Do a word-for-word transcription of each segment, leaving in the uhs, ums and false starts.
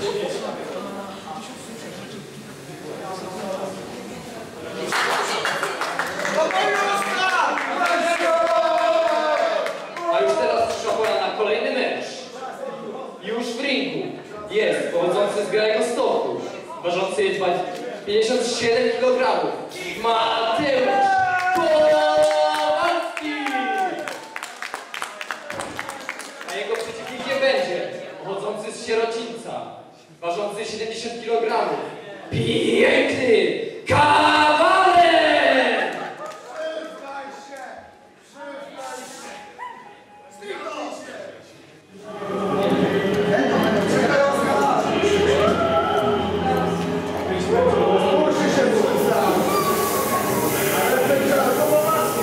A już teraz przyszła pora na kolejny mecz. Już w ringu jest pochodzący z Białegostoku, ważący pięćdziesiąt siedem kilogramów, Mateusz Kowalski! A jego przeciwnikiem będzie pochodzący z Sierocińca, ważący siedemdziesiąt kilogramów, piękny kawaler! Przyznaj się! Przyznaj się! Strychnij się! Musi się przyznać! Ale będzie na pomocnie!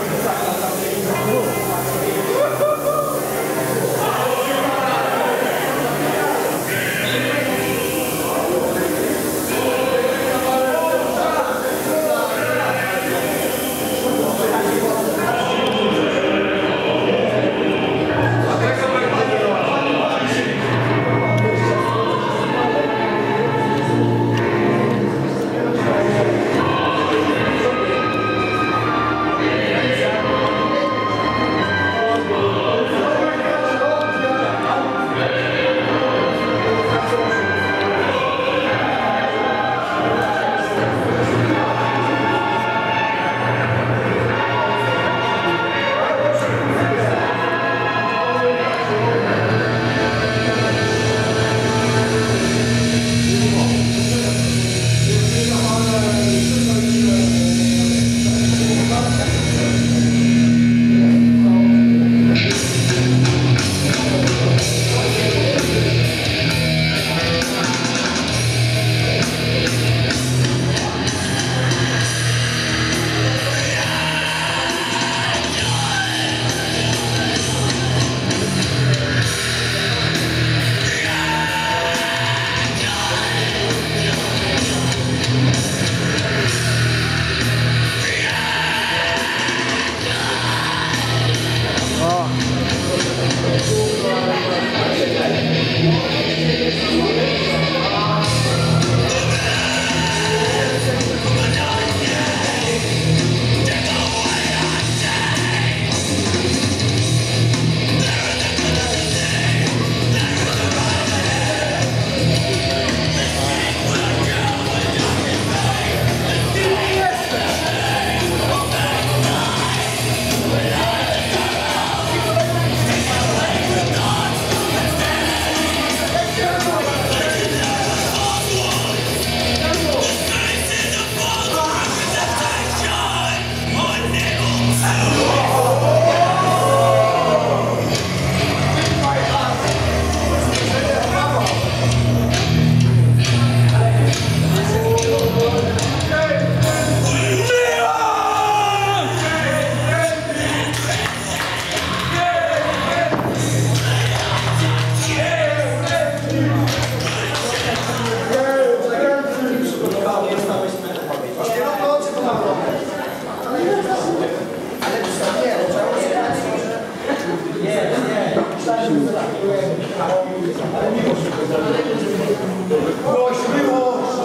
Miłość, miłość!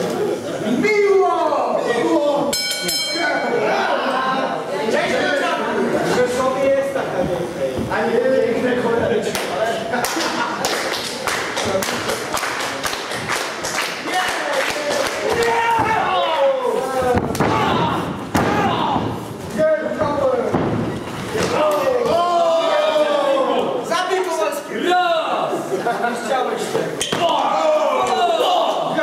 Miłość! Miłość! Że sobie jest taka piękna, a nie piękne cholereczki. Zabij Kowalski! Raz! Nie chciałeś tego.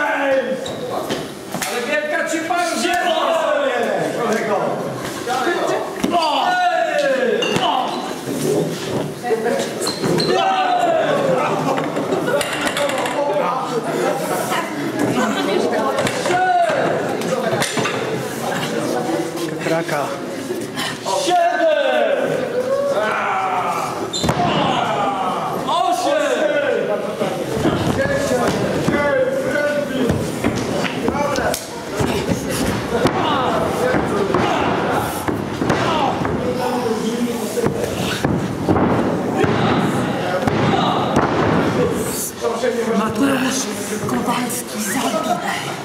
Mateusz Kowalski zabił.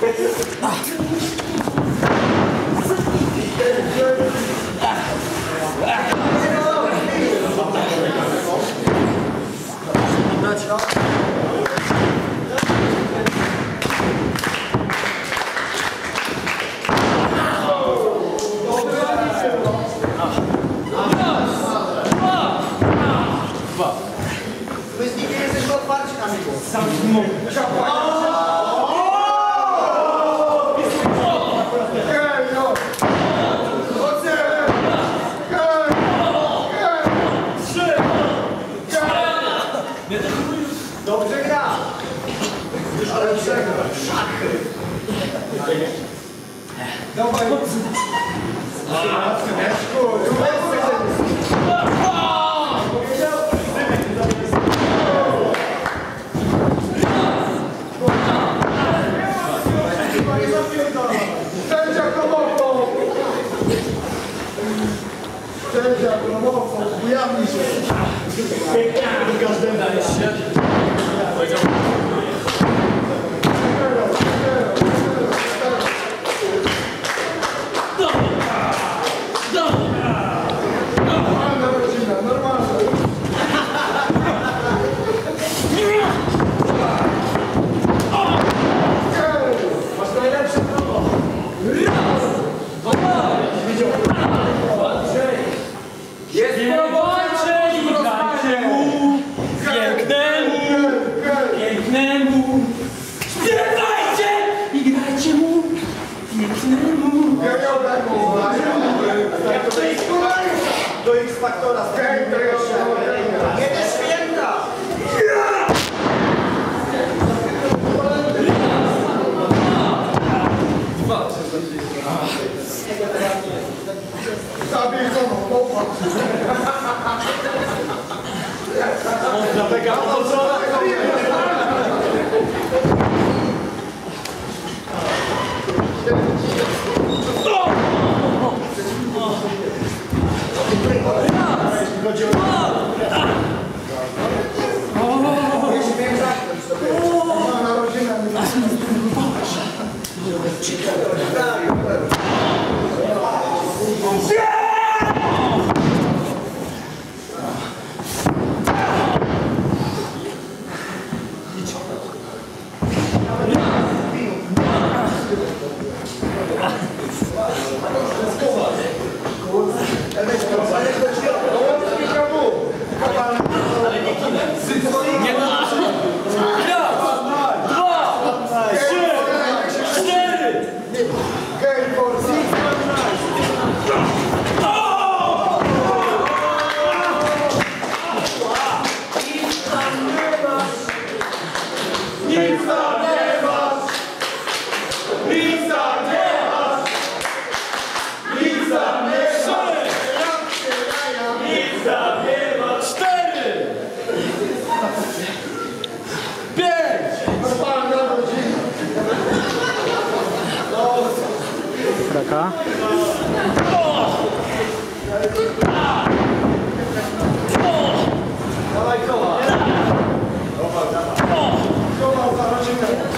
Wy z nimi jesteśmy otwarci na miło. Sam mógł. Dobrze gra. Ale przegra. Szachy. Dawaj. Sędzia Kromową! Sędzia Kromową! Ujawni się! Każdemu daje się. Normalna rodzina, normalna. Masz najlepsze prawo. Jest Śpiewajcie i grajcie mu, pięknemu, pięknemu. Śpiewajcie i grajcie mu, pięknemu. Do X-Faktora. Jedzie święta. Zabij go, popatrz. Kraka. Dawaj koła. Koła za rodzinę.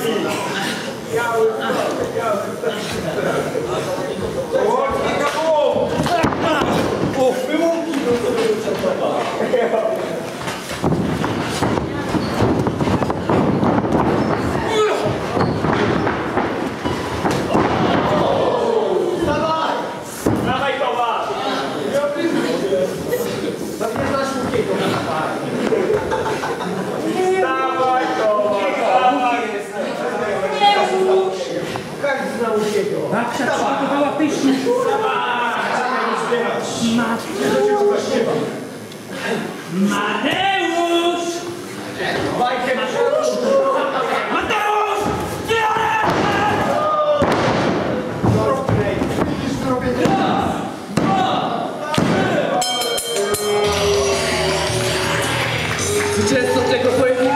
Babcia przygotowała pyszny. Mateusz! Mateusz! Zwycięzcą tego pojedynku